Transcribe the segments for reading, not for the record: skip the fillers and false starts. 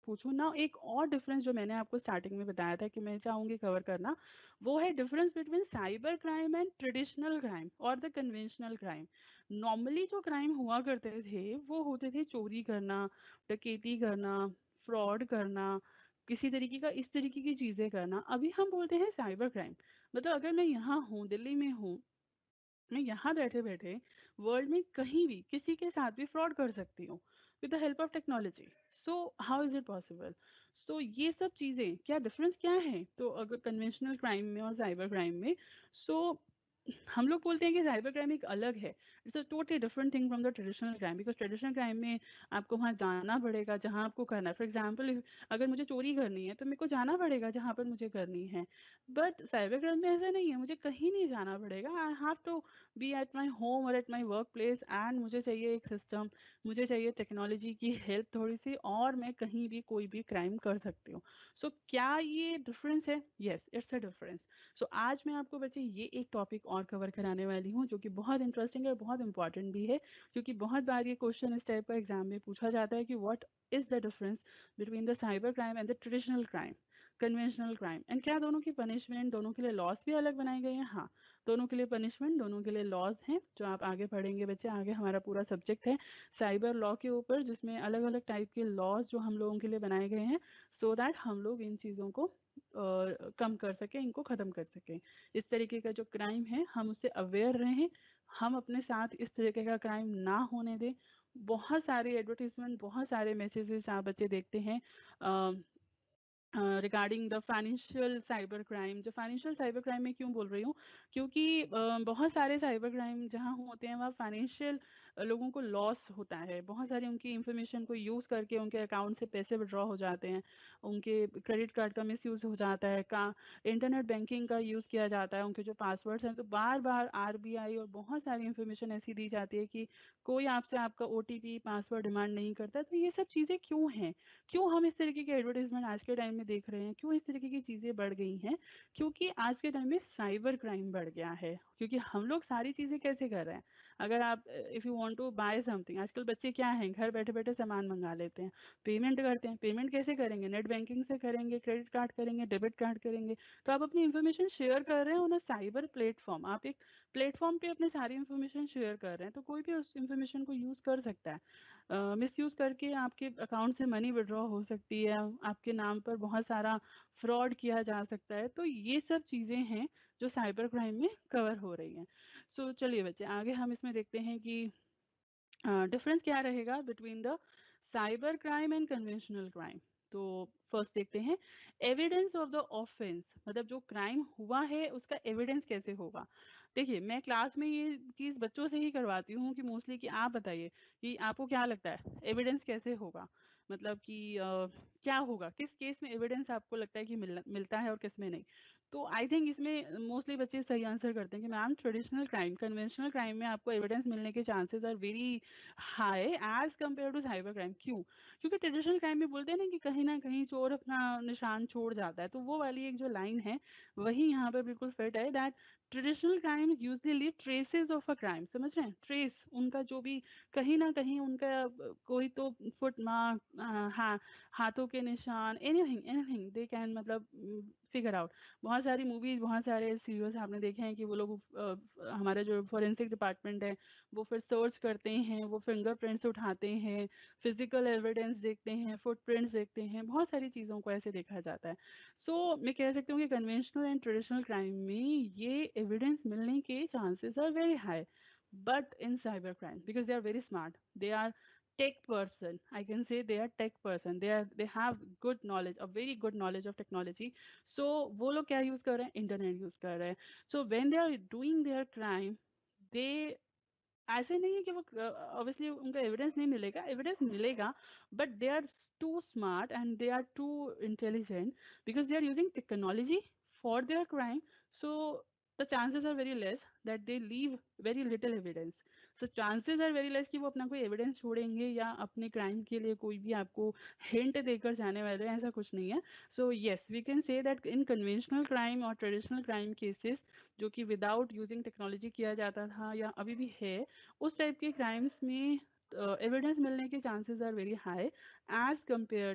पूछूं ना, एक और डिफरेंस जो मैंने आपको स्टार्टिंग में बताया था कि मैं चाहूंगी कवर करना, वो है difference between cyber crime and traditional crime और द कन्वेंशनल क्राइम। नॉर्मली जो क्राइम हुआ करते थे वो होते थे चोरी करना, डकैती करना, फ्रॉड करना, किसी तरीके का इस तरीके की चीजें करना। अभी हम बोलते हैं साइबर क्राइम, मतलब अगर मैं यहाँ हूँ, दिल्ली में हूँ, मैं यहाँ बैठे बैठे वर्ल्ड में कहीं भी किसी के साथ भी फ्रॉड कर सकती हूँ with the help of technology. So how is it possible? So ये सब चीजें क्या डिफरेंस क्या है, तो अगर कन्वेंशनल क्राइम में और साइबर क्राइम में, सो हम लोग बोलते हैं कि साइबर क्राइम एक अलग है, it's a totally different thing from the traditional crime, because traditional crime में आपको वहाँ जाना पड़ेगा जहाँ आपको करना है। फॉर एग्जाम्पल, अगर मुझे चोरी करनी है तो मेरे को जाना पड़ेगा जहाँ पर मुझे करनी है, बट साइबर क्राइम में ऐसा नहीं है, मुझे कहीं नहीं जाना पड़ेगा। I have to be at my home और at my workplace, and मुझे चाहिए एक सिस्टम, मुझे चाहिए टेक्नोलॉजी की हेल्प थोड़ी सी, और मैं कहीं भी कोई भी क्राइम कर सकती हूँ। सो क्या ये डिफरेंस है? Yes, it's a difference. So आज मैं आपको बच्चे ये एक टॉपिक और कवर कराने वाली हूँ जो कि बहुत इंटरेस्टिंग है, बहुत इंपॉर्टेंट भी है, क्योंकि बहुत बार ये क्वेश्चन इस टाइप का एग्जाम में पूछा जाता है कि what is the difference between the cyber crime and the traditional crime, conventional crime, and क्या दोनों की पनिशमेंट, दोनों के लिए लॉस भी अलग बनाए गए हैं? हाँ, दोनों के लिए पनिशमेंट, दोनों के लिए लॉज हैं, जो आप आगे पढ़ेंगे बच्चे। आगे हमारा पूरा सब्जेक्ट है साइबर लॉ के ऊपर, जिसमें अलग अलग टाइप के लॉज जो हम लोगों के लिए बनाए गए हैं, सो दैट हम लोग इन चीज़ों को कम कर सकें, इनको ख़त्म कर सकें। इस तरीके का जो क्राइम है हम उससे अवेयर रहें, हम अपने साथ इस तरीके का क्राइम ना होने दें। बहुत सारे एडवर्टीजमेंट, बहुत सारे मैसेजेस आप बच्चे देखते हैं regarding the financial cyber crime. जो फाइनेंशियल साइबर क्राइम में क्यों बोल रही हूँ, क्योंकि बहुत सारे साइबर क्राइम जहाँ होते हैं वहाँ फाइनेंशियल लोगों को लॉस होता है, बहुत सारी उनकी इंफॉर्मेशन को यूज़ करके उनके अकाउंट से पैसे विड्रॉ हो जाते हैं, उनके क्रेडिट कार्ड का मिसयूज़ हो जाता है, का इंटरनेट बैंकिंग का यूज़ किया जाता है, उनके जो पासवर्ड्स हैं, तो बार बार आरबीआई और बहुत सारी इंफॉर्मेशन ऐसी दी जाती है कि कोई आपसे आपका ओटीपी पासवर्ड डिमांड नहीं करता। तो ये सब चीज़ें क्यों हैं, क्यों हम इस तरीके के एडवर्टाइजमेंट आज के टाइम में देख रहे हैं, क्यों इस तरीके की चीज़ें बढ़ गई हैं? क्योंकि आज के टाइम में साइबर क्राइम बढ़ गया है। क्योंकि हम लोग सारी चीज़ें कैसे कर रहे हैं, अगर आप if you want to buy something, आजकल बच्चे क्या हैं, घर बैठे बैठे सामान मंगा लेते हैं, पेमेंट करते हैं। पेमेंट कैसे करेंगे? नेट बैंकिंग से करेंगे, क्रेडिट कार्ड करेंगे, डेबिट कार्ड करेंगे। तो आप अपनी इन्फॉर्मेशन शेयर कर रहे हैं ऑन अ साइबर प्लेटफॉर्म, आप एक प्लेटफॉर्म पे अपनी सारी इन्फॉर्मेशन शेयर कर रहे हैं, तो कोई भी उस इन्फॉर्मेशन को यूज़ कर सकता है। मिसयूज़ करके आपके अकाउंट से मनी विड्रॉ हो सकती है, आपके नाम पर बहुत सारा फ्रॉड किया जा सकता है। तो ये सब चीज़ें हैं जो साइबर क्राइम में कवर हो रही हैं। सो चलिए बच्चे, आगे हम इसमें देखते हैं कि डिफरेंस क्या रहेगा between the cyber crime and conventional crime. तो फर्स्ट देखते हैं एविडेंस ऑफ द ऑफेंस, मतलब जो क्राइम हुआ है उसका एविडेंस कैसे होगा। देखिए, मैं क्लास में ये चीज़ बच्चों से ही करवाती हूँ कि मोस्टली कि आप बताइए कि आपको क्या लगता है एविडेंस कैसे होगा, मतलब कि क्या होगा, किस केस में एविडेंस आपको लगता है कि मिलता है और किस में नहीं। तो आई थिंक इसमें मोस्टली बच्चे सही आंसर करते हैं कि ma'am traditional crime, conventional crime में आपको एविडेंस मिलने के chances are very high as compare to cyber crime. क्यों? क्योंकि ट्रेडिशनल क्राइम में बोलते हैं ना कि कहीं ना कहीं चोर अपना निशान छोड़ जाता है, तो वो वाली एक जो लाइन है वही यहाँ पर बिल्कुल फिट है, that traditional crime usually leave traces of a crime. समझ रहे हैं? ट्रेस, उनका जो भी कहीं ना कहीं उनका कोई तो फुट मार्क, हाँ, हाथों के निशान, एनीथिंग एनीथिंग दे कैन, मतलब फिगर आउट। बहुत सारी मूवीज, बहुत सारे सीरियल्स आपने देखे हैं कि वो लोग हमारे जो फॉरेंसिक डिपार्टमेंट है वो फिर सर्च करते हैं, वो फिंगरप्रिंट्स उठाते हैं, फिजिकल एविडेंस देखते हैं, फुटप्रिंट्स देखते हैं, बहुत सारी चीज़ों को ऐसे देखा जाता है। सो मैं कह सकती हूँ कि कन्वेंशनल एंड ट्रेडिशनल क्राइम में ये एविडेंस मिलने के chances are very high, but in cybercrime because they are very smart, they are tech person, I can say they are tech person, they have good knowledge, a very good knowledge of technology. So वो लोग क्या use कर रहे हैं? Internet use कर रहे हैं। So when they are doing their crime, they, ऐसे नहीं है कि वो ऑब्वियसली उनका एविडेंस नहीं मिलेगा, एविडेंस मिलेगा, but they are too smart and they are too intelligent because they are using technology for their crime. So the chances are very less that they leave very little evidence. So chances are very less कि वो अपना कोई evidence छोड़ेंगे या अपने crime के लिए कोई भी आपको हिंट देकर जाने वाले हैं, ऐसा कुछ नहीं है। So yes, we can say that in conventional crime और ट्रेडिशनल क्राइम केसेस, जो कि विदाउट यूजिंग टेक्नोलॉजी किया जाता था या अभी भी है, उस टाइप के क्राइम्स में एविडेंस मिलने के chances are very high as compare to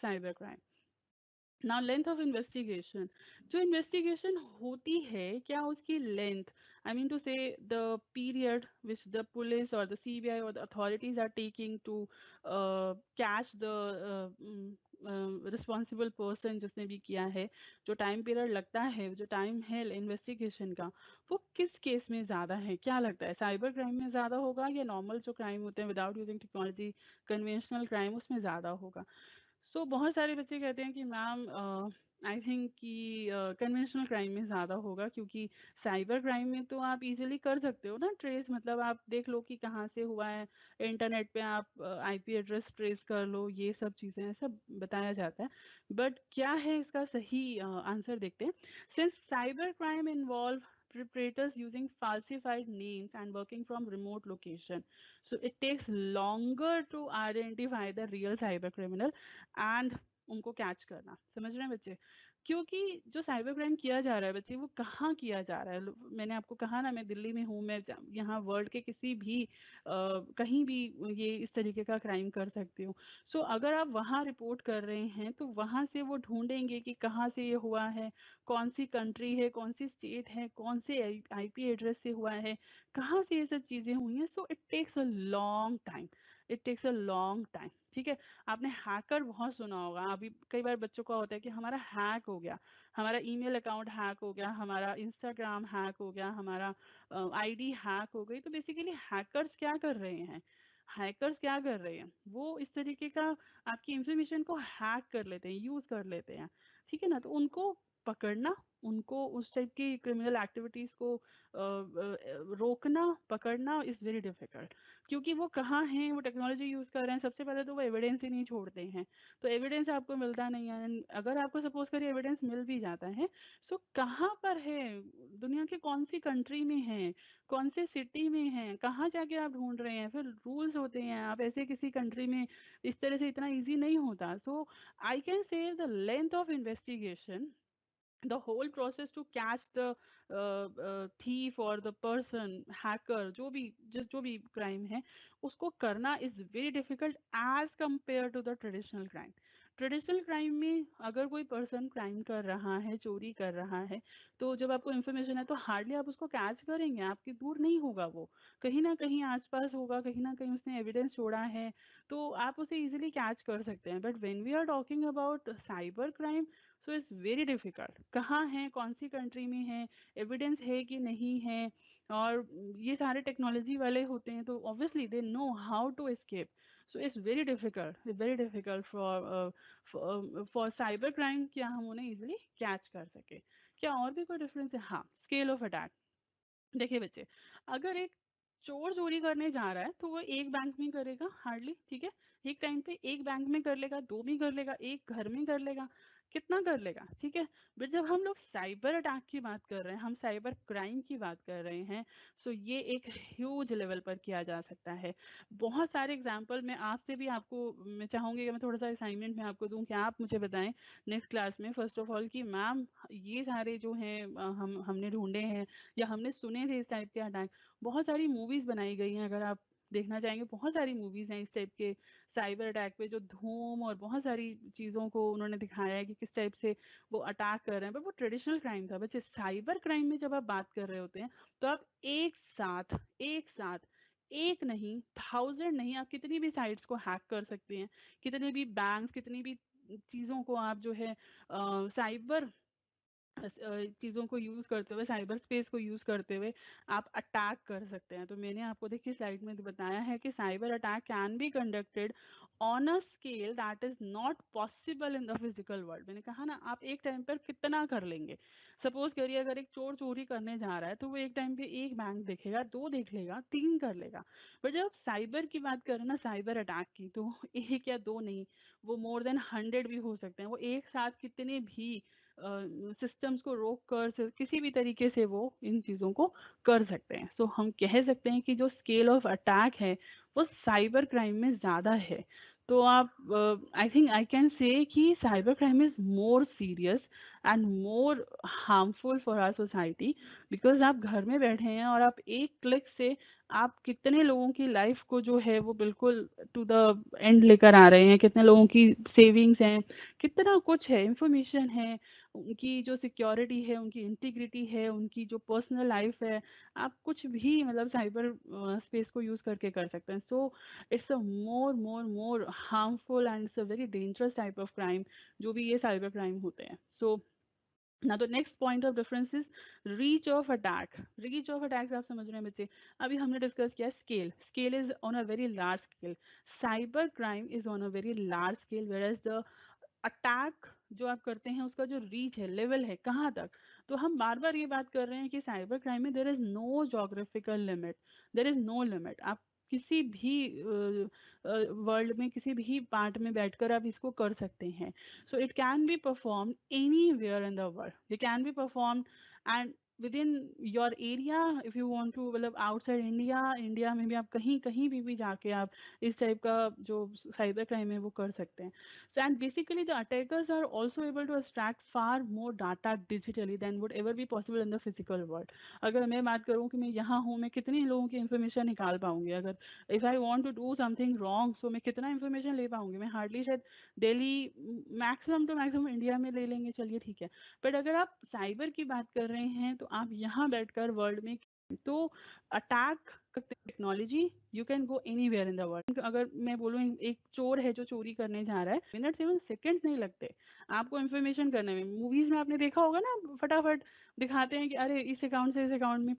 cyber crime. Now length of investigation, जो इन्वेस्टिगेशन होती है क्या उसकी length, I mean to say the period which the police और द सीबीआई और the authorities are taking to catch the responsible person जिसने भी किया है, जो टाइम पीरियड लगता है, जो टाइम है इन्वेस्टिगेशन का, वो किस केस में ज़्यादा है? क्या लगता है साइबर क्राइम में ज़्यादा होगा या नॉर्मल जो क्राइम होते हैं without using technology, conventional crime, उसमें ज़्यादा होगा? बहुत सारे बच्चे कहते हैं कि मैम आई थिंक कि कन्वेंशनल क्राइम में ज़्यादा होगा, क्योंकि साइबर क्राइम में तो आप इजीली कर सकते हो ना ट्रेस, मतलब आप देख लो कि कहाँ से हुआ है, इंटरनेट पे आप आईपी एड्रेस ट्रेस कर लो, ये सब चीज़ें ऐसा बताया जाता है। बट क्या है इसका सही आंसर देखते हैं। Since cyber crime involve perpetrators using falsified names and working from remote location, so it takes longer to identify the real cyber criminal and उनको कैच करना। समझ रहे हैं बच्चे? क्योंकि जो साइबर क्राइम किया जा रहा है बच्चे, वो कहाँ किया जा रहा है? मैंने आपको कहा ना, मैं दिल्ली में हूँ, मैं यहाँ वर्ल्ड के किसी भी कहीं भी ये इस तरीके का क्राइम कर सकती हूँ। अगर आप वहाँ रिपोर्ट कर रहे हैं तो वहाँ से वो ढूंढेंगे कि कहाँ से ये हुआ है, कौन सी कंट्री है, कौन सी स्टेट है, कौन से आईपी एड्रेस से हुआ है, कहाँ से ये सब चीज़ें हुई हैं। It takes a long time, it takes a long time. ठीक है, आपने हैकर बहुत सुना होगा। अभी कई बार बच्चों का होता है कि हमारा हैक हो गया, हमारा ईमेल अकाउंट हैक हो गया, हमारा इंस्टाग्राम हैक हो गया, हमारा आईडी हैक हो गई। तो बेसिकली हैकर्स क्या कर रहे हैं, हैकर्स क्या कर रहे हैं, वो इस तरीके का आपकी इंफॉर्मेशन को हैक कर लेते हैं, यूज कर लेते हैं। ठीक है ना, तो उनको पकड़ना, उनको उस टाइप की क्रिमिनल एक्टिविटीज को रोकना, पकड़ना इज वेरी डिफिकल्ट। क्योंकि वो कहाँ हैं, वो टेक्नोलॉजी यूज़ कर रहे हैं, सबसे पहले तो वो एविडेंस ही नहीं छोड़ते हैं, तो एविडेंस आपको मिलता नहीं है। अगर आपको सपोज करिए एविडेंस मिल भी जाता है, कहाँ पर है, दुनिया के कौन सी कंट्री में है, कौन से सिटी में है, कहाँ जाके आप ढूंढ रहे हैं? फिर रूल्स होते हैं, आप ऐसे किसी कंट्री में इस तरह से इतना ईजी नहीं होता। I can say the length of investigation, the whole process to catch the thief or the person, hacker, जो भी क्राइम है उसको करना is very difficult as compare to the traditional crime. Traditional crime में अगर कोई पर्सन क्राइम कर रहा है, चोरी कर रहा है, तो जब आपको इन्फॉर्मेशन है तो हार्डली आप उसको कैच करेंगे, आपके दूर नहीं होगा, वो कहीं ना कहीं आसपास होगा, कहीं ना कहीं उसने एविडेंस छोड़ा है, तो आप उसे इजीली कैच कर सकते हैं। But when we are talking about cyber crime, it's very difficult, कहाँ है, कौन सी कंट्री में है, एविडेंस है कि नहीं है, और ये सारे टेक्नोलॉजी वाले होते हैं तो obviously they know how to escape. It's very difficult, very difficult for cyber crime, क्या हम उन्हें इजिली कैच कर सके। क्या और भी कोई डिफरेंस है? हाँ, स्केल ऑफ अटैक। देखिए बच्चे, अगर एक चोर चोरी करने जा रहा है तो वो एक बैंक में करेगा हार्डली, ठीक है, एक टाइम पे एक बैंक में कर लेगा, दो भी कर लेगा, एक घर में कर लेगा, कितना कर लेगा, ठीक है। बट जब हम लोग साइबर अटैक की बात कर रहे हैं, हम साइबर क्राइम की बात कर रहे हैं, ये एक ह्यूज लेवल पर किया जा सकता है। बहुत सारे एग्जाम्पल मैं आपसे भी, आपको मैं चाहूंगी कि मैं थोड़ा सा असाइनमेंट में आपको दूं कि आप मुझे बताएं नेक्स्ट क्लास में, फर्स्ट ऑफ ऑल कि मैम ये सारे जो हैं हमने ढूंढे हैं या हमने सुने थे इस टाइप के अटैक। बहुत सारी मूवीज बनाई गई हैं, अगर आप देखना चाहेंगे बहुत सारी मूवीज हैं इस टाइप के साइबर अटैक पे, जो धूम और बहुत सारी चीज़ों को उन्होंने दिखाया है कि किस टाइप से वो अटैक कर रहे हैं। बट वो ट्रेडिशनल क्राइम था बच्चे। साइबर क्राइम में जब आप बात कर रहे होते हैं तो आप एक साथ एक नहीं, 1000 नहीं, आप कितनी भी साइट्स को हैक कर सकते हैं, कितने भी बैंक्स, कितनी भी चीज़ों को आप जो है साइबर चीज़ों को यूज़ करते हुए, साइबर स्पेस को यूज़ करते हुए आप अटैक कर सकते हैं। तो मैंने आपको देखिए स्लाइड में बताया है कि cyber attack can be conducted on a scale that is not possible in the physical world. मैंने कहा ना, आप एक टाइम पर कितना कर लेंगे? सपोज करिए अगर एक चोर चोरी करने जा रहा है तो वो एक टाइम पे एक बैंक देखेगा, दो देख लेगा, तीन कर लेगा। बट जब साइबर की बात करें ना, साइबर अटैक की, तो एक या दो नहीं, वो मोर देन 100 भी हो सकते हैं। वो एक साथ कितने भी सिस्टम्स को रोक कर किसी भी तरीके से वो इन चीज़ों को कर सकते हैं। हम कह सकते हैं कि जो स्केल ऑफ अटैक है वो साइबर क्राइम में ज़्यादा है। तो आप I think I can say कि cyber crime is more serious and more harmful for our society, because आप घर में बैठे हैं और आप एक क्लिक से आप कितने लोगों की लाइफ को जो है वो बिल्कुल टू द एंड लेकर आ रहे हैं, कितने लोगों की सेविंग्स हैं, कितना कुछ है, इंफॉर्मेशन है, उनकी जो सिक्योरिटी है, उनकी इंटीग्रिटी है, उनकी जो पर्सनल लाइफ है, आप कुछ भी मतलब साइबर स्पेस को यूज़ करके कर सकते हैं। So it's a more more more harmful and it's a very dangerous type of crime जो भी ये साइबर क्राइम होते हैं। सो now the next point of difference is reach of attack. Reach of attack आप समझ रहे हैं बच्चे? अभी हमने डिस्कस किया scale, scale is on a very large scale, cyber crime is on a very large scale, where the attack जो आप करते हैं उसका जो रीच है, लेवल है, कहाँ तक। तो हम बार बार ये बात कर रहे हैं कि साइबर क्राइम में there is no geographical limit, there is no limit. आप किसी भी वर्ल्ड में किसी भी पार्ट में बैठकर आप इसको कर सकते हैं। So it can be perform anywhere in the world, it can be perform and within your area, if you want to, मतलब आउटसाइड इंडिया, इंडिया में भी आप कहीं कहीं भी जाके आप इस टाइप का जो साइबर क्राइम है वो कर सकते हैं। So and basically the attackers are also able to extract far more data digitally than would ever be possible in the physical world. अगर मैं बात करूँ कि मैं यहाँ हूँ, मैं कितनी लोगों की इन्फॉर्मेशन निकाल पाऊंगी, अगर if I want to do something wrong, so मैं कितना इन्फॉर्मेशन ले पाऊंगी, मैं हार्डली शायद Delhi, maximum to maximum India में ले लेंगे, चलिए ठीक है। बट अगर आप साइबर की बात कर रहे हैं तो आप यहाँ बैठकर वर्ल्ड में, तो attack technology, you can go anywhere in the world. अगर मैं बोलूँ एक चोर है जो चोरी करने जा रहा है, मिनट्स इवन सेकंड्स नहीं लगते आपको इन्फॉर्मेशन करने में। मूवीज में आपने देखा होगा ना, फटाफट दिखाते हैं कि अरे इस अकाउंट से इस अकाउंट में